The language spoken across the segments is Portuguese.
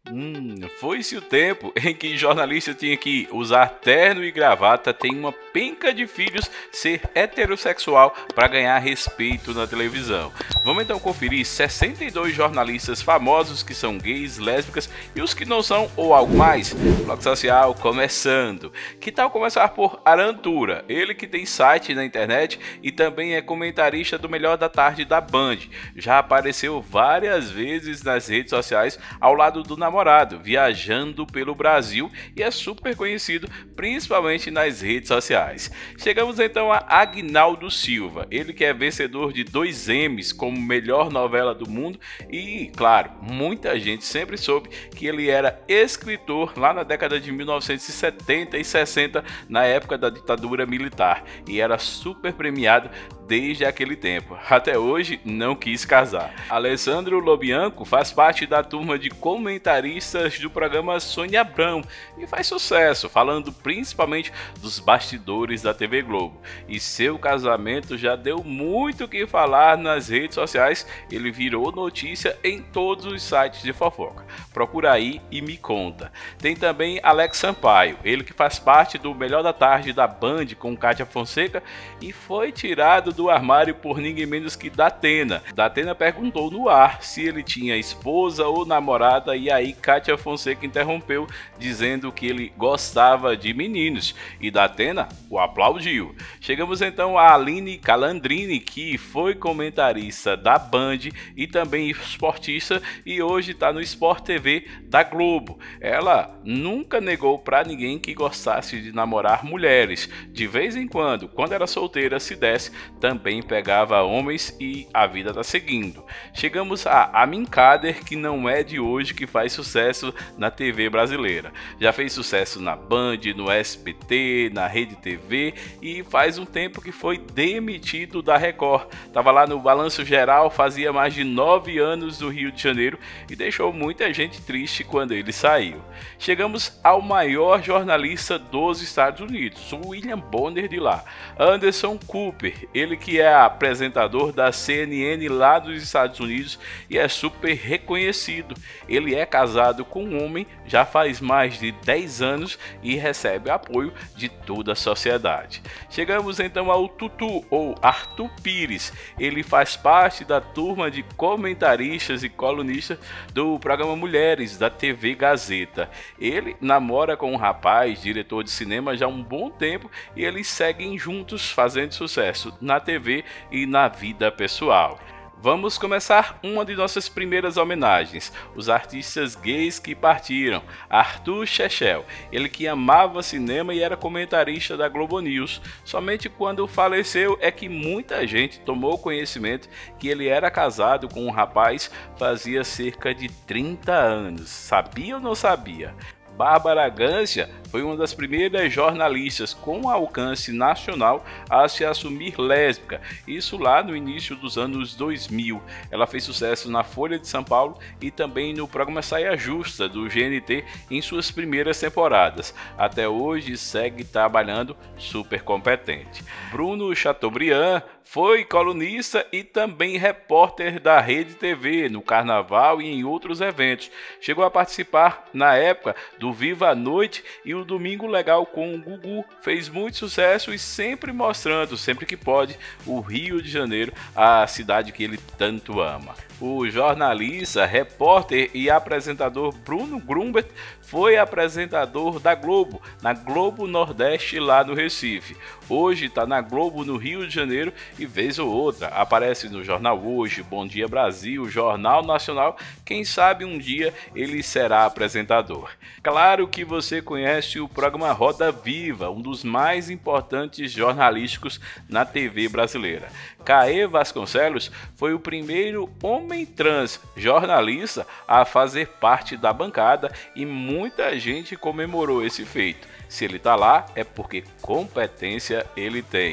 Foi-se o tempo em que jornalista tinha que usar terno e gravata, tem uma penca de filhos, ser heterossexual para ganhar respeito na televisão. Vamos então conferir 62 jornalistas famosos que são gays, lésbicas e os que não são ou algo mais. Bloco Social começando. Que tal começar por Arantura? Ele que tem site na internet e também é comentarista do Melhor da Tarde da Band. Já apareceu várias vezes nas redes sociais ao lado do namorado, viajando pelo Brasil e é super conhecido principalmente nas redes sociais. Chegamos então a Agnaldo Silva, ele que é vencedor de 2 Emmys como melhor novela do mundo e, claro, muita gente sempre soube que ele era escritor lá na década de 1970 e 60, na época da ditadura militar, e era super premiado desde aquele tempo. Até hoje não quis casar. Alessandro Lobianco faz parte da turma de comentaristas do programa Sônia Abrão e faz sucesso, falando principalmente dos bastidores da TV Globo. E seu casamento já deu muito o que falar nas redes sociais, ele virou notícia em todos os sites de fofoca. Procura aí e me conta. Tem também Alex Sampaio, ele que faz parte do Melhor da Tarde da Band com Kátia Fonseca e foi tirado do armário por ninguém menos que Datena. Datena perguntou no ar se ele tinha esposa ou namorada e aí Kátia Fonseca interrompeu dizendo que ele gostava de meninos e Datena o aplaudiu. Chegamos então a Aline Calandrini, que foi comentarista da Band e também esportista e hoje está no Sport TV da Globo. Ela nunca negou para ninguém que gostasse de namorar mulheres. De vez em quando era solteira, se desse, também pegava homens e a vida tá seguindo. Chegamos a Amin Kader, que não é de hoje que faz sucesso na TV brasileira. Já fez sucesso na Band, no SBT, na Rede TV e faz um tempo que foi demitido da Record. Tava lá no Balanço Geral, fazia mais de 9 anos no Rio de Janeiro e deixou muita gente triste quando ele saiu. Chegamos ao maior jornalista dos Estados Unidos, o William Bonner de lá, Anderson Cooper, ele que é apresentador da CNN lá dos Estados Unidos e é super reconhecido. Ele é casado com um homem já faz mais de 10 anos e recebe apoio de toda a sociedade. Chegamos então ao Tutu ou Arthur Pires. Ele faz parte da turma de comentaristas e colunistas do programa Mulheres da TV Gazeta. Ele namora com um rapaz, diretor de cinema já há um bom tempo e eles seguem juntos fazendo sucesso na TV e na vida pessoal. Vamos começar uma de nossas primeiras homenagens, os artistas gays que partiram. Arthur Shechel, ele que amava cinema e era comentarista da Globo News. Somente quando faleceu é que muita gente tomou conhecimento que ele era casado com um rapaz fazia cerca de 30 anos. Sabia ou não sabia? Bárbara Gância foi uma das primeiras jornalistas com alcance nacional a se assumir lésbica, isso lá no início dos anos 2000. Ela fez sucesso na Folha de São Paulo e também no programa Saia Justa do GNT em suas primeiras temporadas. Até hoje segue trabalhando super competente. Bruno Chateaubriand foi colunista e também repórter da Rede TV no Carnaval e em outros eventos. Chegou a participar na época do Viva a Noite e o Domingo Legal com o Gugu. Fez muito sucesso e sempre mostrando, sempre que pode, o Rio de Janeiro, a cidade que ele tanto ama. O jornalista, repórter e apresentador Bruno Grumbert foi apresentador da Globo, na Globo Nordeste lá no Recife. Hoje está na Globo no Rio de Janeiro e vez ou outra aparece no Jornal Hoje, Bom Dia Brasil, Jornal Nacional. Quem sabe um dia ele será apresentador. Claro que você conhece o programa Roda Viva, um dos mais importantes jornalísticos na TV brasileira. Caê Vasconcelos foi o primeiro homem trans jornalista a fazer parte da bancada e muita gente comemorou esse feito. Se ele está lá é porque competência ele tem.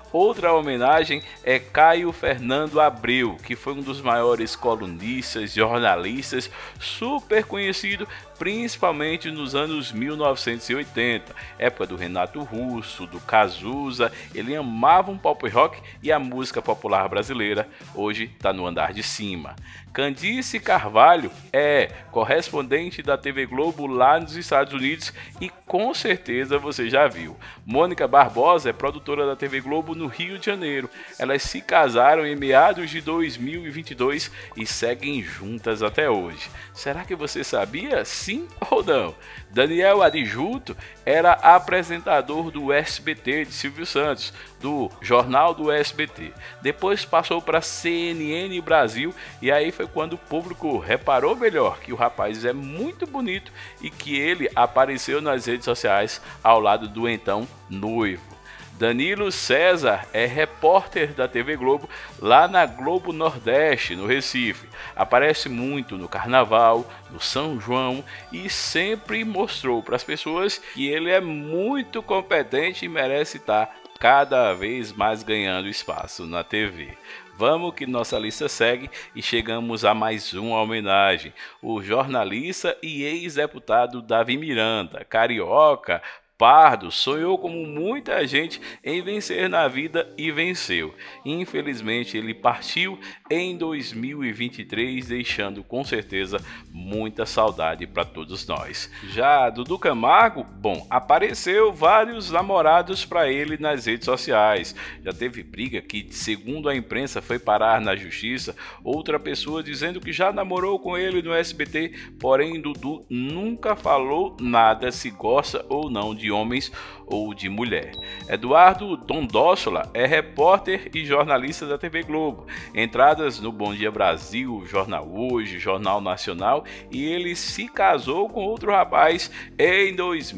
Outra homenagem é Caio Fernando Abreu, que foi um dos maiores colunistas, jornalistas, super conhecido principalmente nos anos 1980, época do Renato Russo, do Cazuza. Ele amava um pop rock e a música popular brasileira. Hoje está no andar de cima. Candice Carvalho é correspondente da TV Globo lá nos Estados Unidos e com certeza você já viu. Mônica Barbosa é produtora da TV Globo no Rio de Janeiro. Elas se casaram em meados de 2022 e seguem juntas até hoje. Será que você sabia? Sim ou não? Daniel Adjuto era apresentador do SBT de Silvio Santos, do Jornal do SBT. Depois passou para CNN Brasil e aí foi quando o público reparou melhor que o rapaz é muito bonito e que ele apareceu nas redes sociais ao lado do então noivo. Danilo César é repórter da TV Globo lá na Globo Nordeste, no Recife. Aparece muito no Carnaval, no São João e sempre mostrou para as pessoas que ele é muito competente e merece estar cada vez mais ganhando espaço na TV. Vamos que nossa lista segue e chegamos a mais uma homenagem. O jornalista e ex-deputado Davi Miranda, carioca, pardo, sonhou como muita gente em vencer na vida e venceu. Infelizmente ele partiu em 2023, deixando com certeza muita saudade para todos nós. Já Dudu Camargo, bom, apareceu vários namorados para ele nas redes sociais. Já teve briga que, segundo a imprensa, foi parar na justiça. Outra pessoa dizendo que já namorou com ele no SBT, porém Dudu nunca falou nada se gosta ou não de homens ou de mulher. Eduardo Dondossola é repórter e jornalista da TV Globo. Entradas no Bom Dia Brasil, Jornal Hoje, Jornal Nacional, e ele se casou com outro rapaz em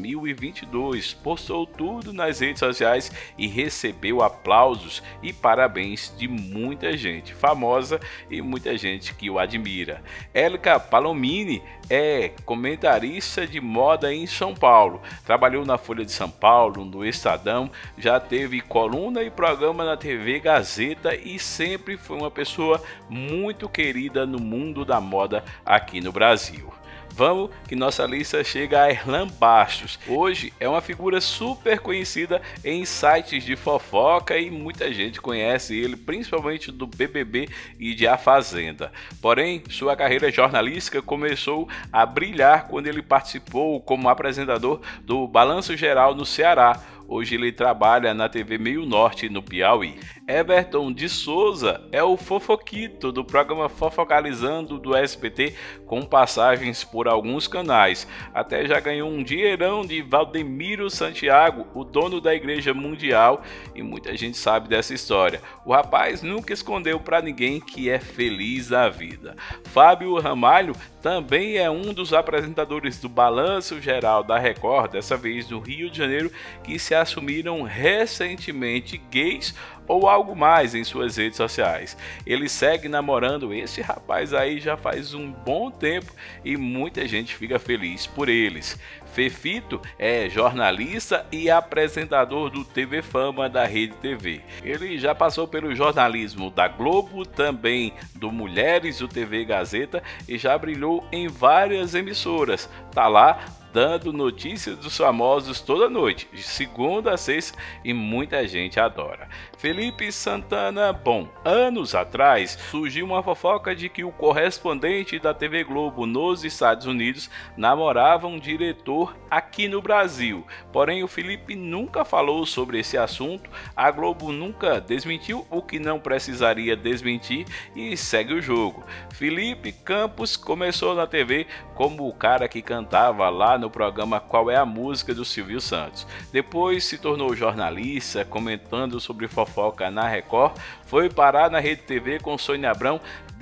2022. Postou tudo nas redes sociais e recebeu aplausos e parabéns de muita gente famosa e muita gente que o admira. Élica Palomini é comentarista de moda em São Paulo. Trabalhou na Folha de São Paulo, no Estadão, já teve coluna e programa na TV Gazeta e sempre foi uma pessoa muito querida no mundo da moda aqui no Brasil. Vamos que nossa lista chega a Erlan Bastos. Hoje é uma figura super conhecida em sites de fofoca e muita gente conhece ele, principalmente do BBB e de A Fazenda. Porém, sua carreira jornalística começou a brilhar quando ele participou como apresentador do Balanço Geral no Ceará. Hoje ele trabalha na TV Meio Norte, no Piauí. Everton de Souza é o fofoquito do programa Fofocalizando do SBT, com passagens por alguns canais. Até já ganhou um dinheirão de Valdemiro Santiago, o dono da Igreja Mundial, e muita gente sabe dessa história. O rapaz nunca escondeu para ninguém que é feliz na vida. Fábio Ramalho também é um dos apresentadores do Balanço Geral da Record, dessa vez no Rio de Janeiro, que se assumiram recentemente gays ou algo mais em suas redes sociais. Ele segue namorando esse rapaz aí já faz um bom tempo e muita gente fica feliz por eles. Fefito é jornalista e apresentador do TV Fama da Rede TV. Ele já passou pelo jornalismo da Globo, também do Mulheres, do TV Gazeta, e já brilhou em várias emissoras. Tá lá dando notícias dos famosos toda noite, de segunda a sexta, e muita gente adora. Felipe Santana, bom, anos atrás surgiu uma fofoca de que o correspondente da TV Globo nos Estados Unidos namorava um diretor aqui no Brasil. Porém, o Felipe nunca falou sobre esse assunto, a Globo nunca desmentiu o que não precisaria desmentir e segue o jogo. Felipe Campos começou na TV como o cara que cantava lá no programa Qual é a Música do Silvio Santos. Depois se tornou jornalista, comentando sobre fofoca na Record, foi parar na Rede TV com Sônia Abrão,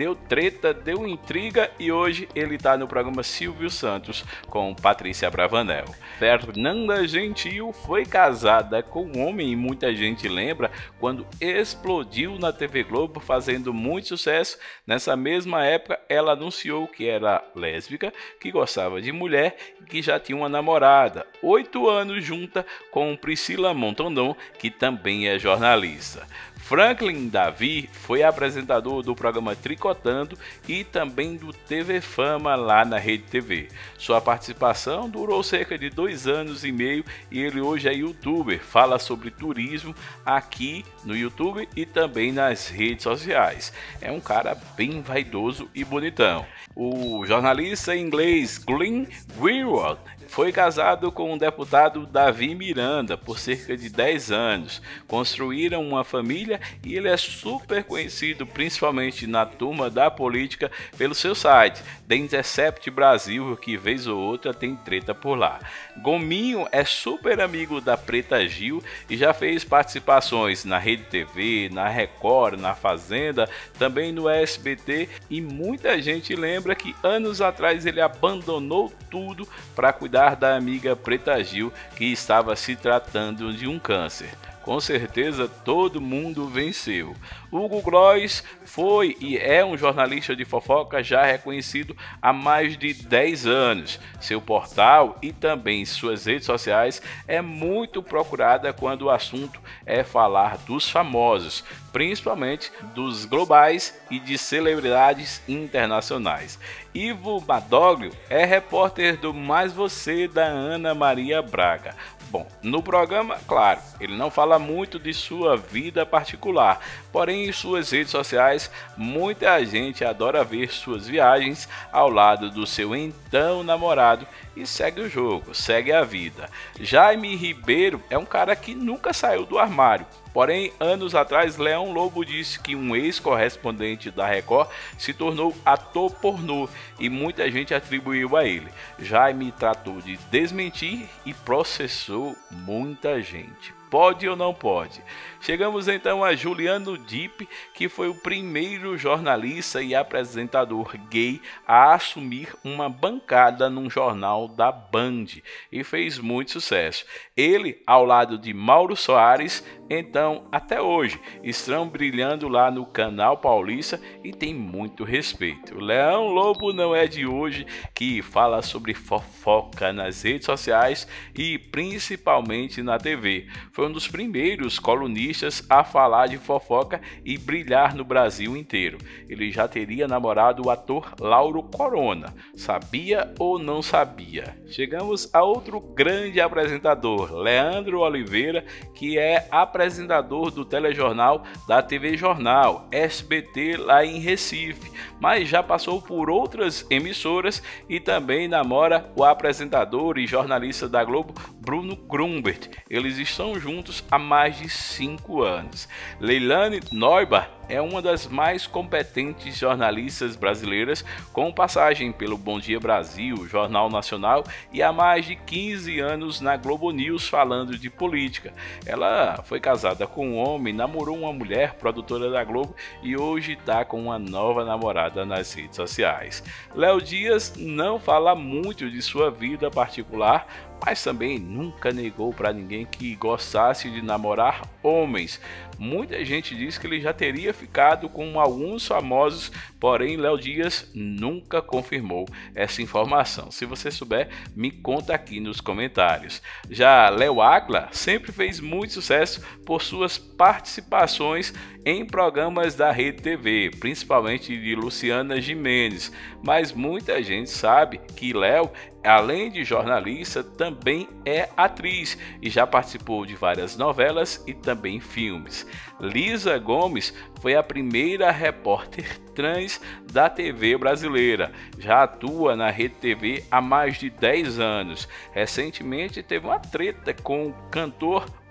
deu treta, deu intriga e hoje ele está no programa Silvio Santos com Patrícia Bravanel. Fernanda Gentil foi casada com um homem e muita gente lembra quando explodiu na TV Globo fazendo muito sucesso. Nessa mesma época ela anunciou que era lésbica, que gostava de mulher e que já tinha uma namorada, 8 anos junta com Priscila Montandon, que também é jornalista. Franklin Davi foi apresentador do programa Tricotando e também do TV Fama lá na Rede TV. Sua participação durou cerca de 2 anos e meio e ele hoje é youtuber, fala sobre turismo aqui no YouTube e também nas redes sociais. É um cara bem vaidoso e bonitão. O jornalista inglês Glenn Greenwald foi casado com o deputado Davi Miranda por cerca de 10 anos. Construíram uma família e ele é super conhecido, principalmente na turma da política, pelo seu site, The Intercept Brasil, que vez ou outra tem treta por lá. Gominho é super amigo da Preta Gil e já fez participações na Rede TV, na Record, na Fazenda, também no SBT, e muita gente lembra que anos atrás ele abandonou tudo para cuidar da amiga Preta Gil, que estava se tratando de um câncer. Com certeza todo mundo venceu. Hugo Gross foi e é um jornalista de fofoca já reconhecido há mais de 10 anos. Seu portal e também suas redes sociais é muito procurada quando o assunto é falar dos famosos, principalmente dos globais e de celebridades internacionais. Ivo Badoglio é repórter do Mais Você da Ana Maria Braga. Bom, no programa, claro, ele não fala muito de sua vida particular, porém em suas redes sociais muita gente adora ver suas viagens ao lado do seu então namorado e segue o jogo, segue a vida. Jaime Ribeiro é um cara que nunca saiu do armário. Porém, anos atrás, Leão Lobo disse que um ex-correspondente da Record se tornou ator pornô e muita gente atribuiu a ele. Jaime tratou de desmentir e processou muita gente. Pode ou não pode? Chegamos então a Juliano Dipp, que foi o primeiro jornalista e apresentador gay a assumir uma bancada num jornal da Band e fez muito sucesso. Ele, ao lado de Mauro Soares, então até hoje estão brilhando lá no Canal Paulista e tem muito respeito. Leão Lobo não é de hoje que fala sobre fofoca nas redes sociais e principalmente na TV. Foi um dos primeiros colunistas a falar de fofoca e brilhar no Brasil inteiro. Ele já teria namorado o ator Lauro Corona. Sabia ou não sabia? Chegamos a outro grande apresentador, Leandro Oliveira, que é apresentador do telejornal da TV Jornal, SBT, lá em Recife, mas já passou por outras emissoras e também namora o apresentador e jornalista da Globo, Bruno Grumbert. Eles estão juntos há mais de 5 anos. Leilane Neubach é uma das mais competentes jornalistas brasileiras, com passagem pelo Bom Dia Brasil, Jornal Nacional e há mais de 15 anos na Globo News falando de política. Ela foi casada com um homem, namorou uma mulher, produtora da Globo, e hoje está com uma nova namorada nas redes sociais. Léo Dias não fala muito de sua vida particular, mas também nunca negou para ninguém que gostasse de namorar homens. Muita gente diz que ele já teria ficado com alguns famosos, porém Léo Dias nunca confirmou essa informação. Se você souber, me conta aqui nos comentários. Já Léo Águila sempre fez muito sucesso por suas participações em programas da Rede TV, principalmente de Luciana Gimenez, mas muita gente sabe que Léo, além de jornalista, também é atriz e já participou de várias novelas e também filmes. Lisa Gomes foi a primeira repórter trans da TV brasileira. Já atua na Rede TV há mais de 10 anos. Recentemente teve uma treta com o cantor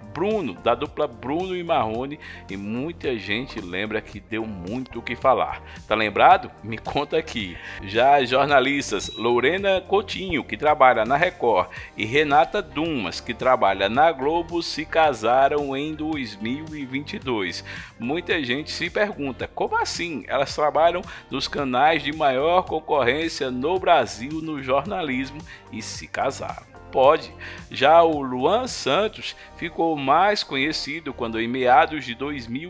Bruno, da dupla Bruno e Marrone, e muita gente lembra que deu muito o que falar. Tá lembrado? Me conta aqui. Já as jornalistas Lorena Coutinho, que trabalha na Record, e Renata Dumas, que trabalha na Globo, se casaram em 2022. Muita gente se pergunta, como assim? Elas trabalham nos canais de maior concorrência no Brasil no jornalismo e se casaram. Pode. Já o Luan Santos ficou mais conhecido quando, em meados de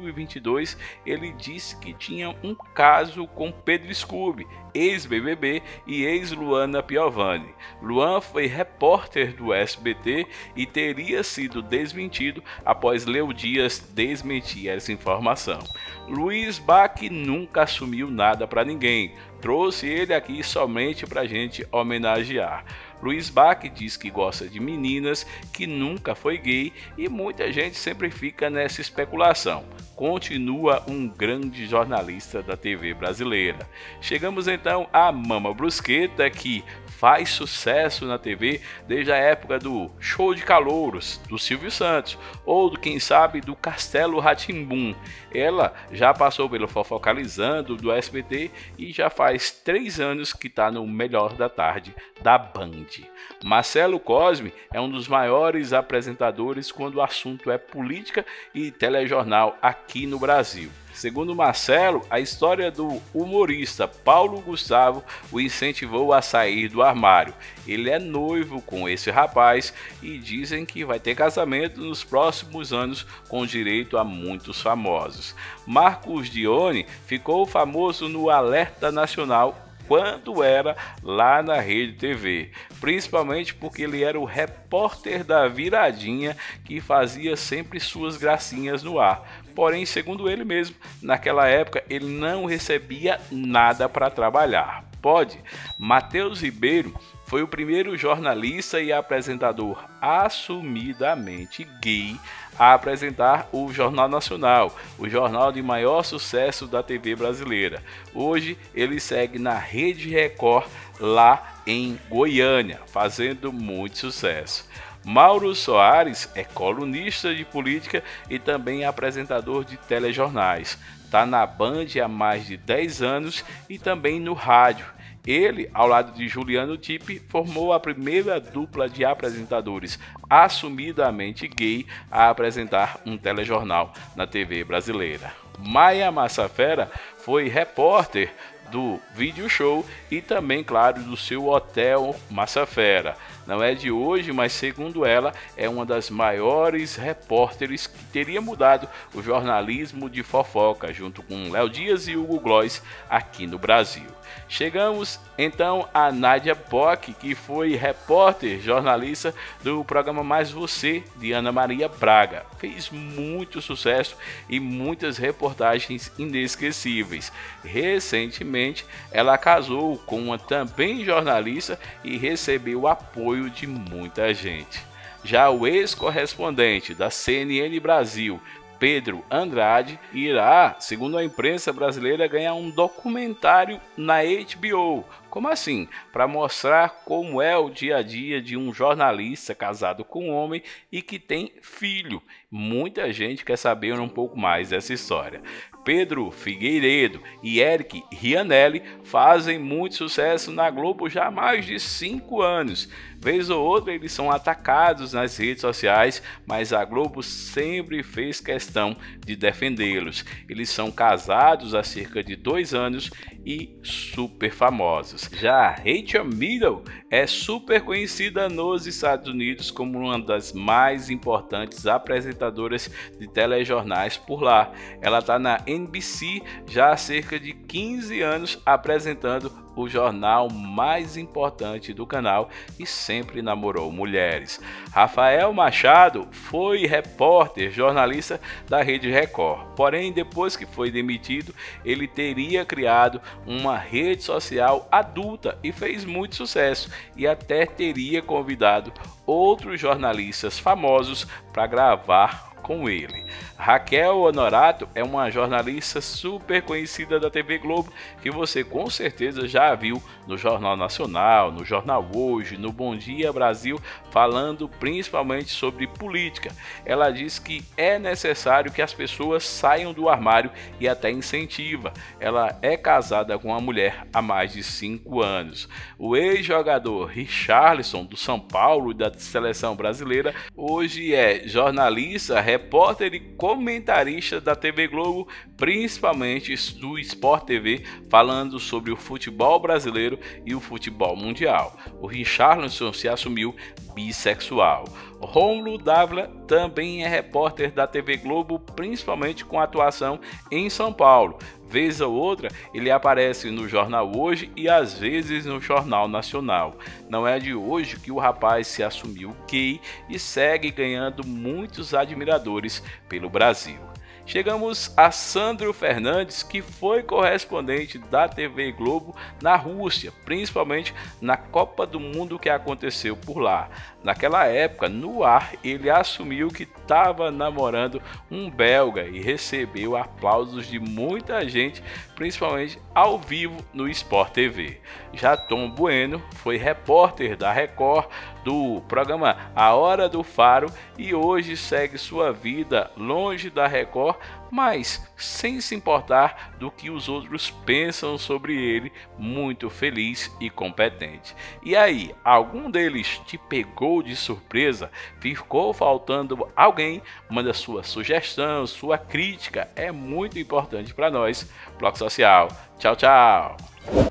2022, ele disse que tinha um caso com Pedro Scooby, ex-BBB e ex-Luana Piovani. Luan foi repórter do SBT e teria sido desmentido após Léo Dias desmentir essa informação. Luiz Bach nunca assumiu nada para ninguém. Trouxe ele aqui somente para a gente homenagear. Luiz Bach diz que gosta de meninas, que nunca foi gay e muita gente sempre fica nessa especulação. Continua um grande jornalista da TV brasileira. Chegamos então a Mama Brusqueta, que faz sucesso na TV desde a época do Show de Calouros, do Silvio Santos, ou quem sabe do Castelo Rá-Tim-Bum. Ela já passou pelo Fofocalizando do SBT e já faz 3 anos que está no Melhor da Tarde da Band. Marcelo Cosme é um dos maiores apresentadores quando o assunto é política e telejornal aqui no Brasil. Segundo Marcelo, a história do humorista Paulo Gustavo o incentivou a sair do armário. Ele é noivo com esse rapaz e dizem que vai ter casamento nos próximos anos com direito a muitos famosos. Marcos Dione ficou famoso no Alerta Nacional quando era lá na Rede TV, principalmente porque ele era o repórter da Viradinha que fazia sempre suas gracinhas no ar. Porém, segundo ele mesmo, naquela época ele não recebia nada para trabalhar. Pode. Matheus Ribeiro foi o primeiro jornalista e apresentador assumidamente gay a apresentar o Jornal Nacional, o jornal de maior sucesso da TV brasileira. Hoje ele segue na Rede Record lá em Goiânia, fazendo muito sucesso. Mauro Soares é colunista de política e também apresentador de telejornais. Está na Band há mais de 10 anos e também no rádio. Ele, ao lado de Juliano Tipe, formou a primeira dupla de apresentadores assumidamente gay a apresentar um telejornal na TV brasileira. Maia Massafera foi repórter do Video Show e também, claro, do seu Hotel Massafera. Não é de hoje, mas segundo ela, é uma das maiores repórteres que teria mudado o jornalismo de fofoca, junto com Léo Dias e Hugo Gloss aqui no Brasil. Chegamos então a Nádia Bock, que foi repórter, jornalista do programa Mais Você, de Ana Maria Braga. Fez muito sucesso e muitas reportagens inesquecíveis. Recentemente, ela casou com uma também jornalista e recebeu apoio de muita gente. Já o ex-correspondente da CNN Brasil, Pedro Andrade, irá, segundo a imprensa brasileira, ganhar um documentário na HBO. Como assim? Para mostrar como é o dia a dia de um jornalista casado com um homem e que tem filho. Muita gente quer saber um pouco mais dessa história. Pedro Figueiredo e Eric Rianelli fazem muito sucesso na Globo já há mais de 5 anos. Vez ou outra eles são atacados nas redes sociais, mas a Globo sempre fez questão de defendê-los. Eles são casados há cerca de 2 anos e super famosos. Já Rachel Maddow é super conhecida nos Estados Unidos como uma das mais importantes apresentadoras de telejornais por lá. Ela está na NBC já há cerca de 15 anos apresentando o jornal mais importante do canal e sempre namorou mulheres. Rafael Machado foi repórter, jornalista da Rede Record. Porém, depois que foi demitido, ele teria criado uma rede social adulta e fez muito sucesso e até teria convidado outros jornalistas famosos para gravar com ele. Raquel Honorato é uma jornalista super conhecida da TV Globo que você com certeza já viu no Jornal Nacional, no Jornal Hoje, no Bom Dia Brasil, falando principalmente sobre política. Ela diz que é necessário que as pessoas saiam do armário e até incentiva. Ela é casada com uma mulher há mais de 5 anos. O ex-jogador Richarlison do São Paulo e da seleção brasileira hoje é jornalista, repórter e comentarista da TV Globo, principalmente do Sport TV, falando sobre o futebol brasileiro e o futebol mundial. O Richarlison se assumiu bissexual. Rômulo Dávila também é repórter da TV Globo, principalmente com atuação em São Paulo. Vez ou outra, ele aparece no Jornal Hoje e às vezes no Jornal Nacional. Não é de hoje que o rapaz se assumiu gay e segue ganhando muitos admiradores pelo Brasil. Chegamos a Sandro Fernandes, que foi correspondente da TV Globo na Rússia, principalmente na Copa do Mundo que aconteceu por lá. Naquela época, no ar, ele assumiu que estava namorando um belga e recebeu aplausos de muita gente, principalmente ao vivo no Sport TV. Já Tom Bueno foi repórter da Record, do programa A Hora do Faro, e hoje segue sua vida longe da Record, mas sem se importar do que os outros pensam sobre ele, muito feliz e competente. E aí, algum deles te pegou de surpresa? Ficou faltando alguém? Manda sua sugestão, sua crítica, é muito importante para nós. Bloco Social. Tchau, tchau!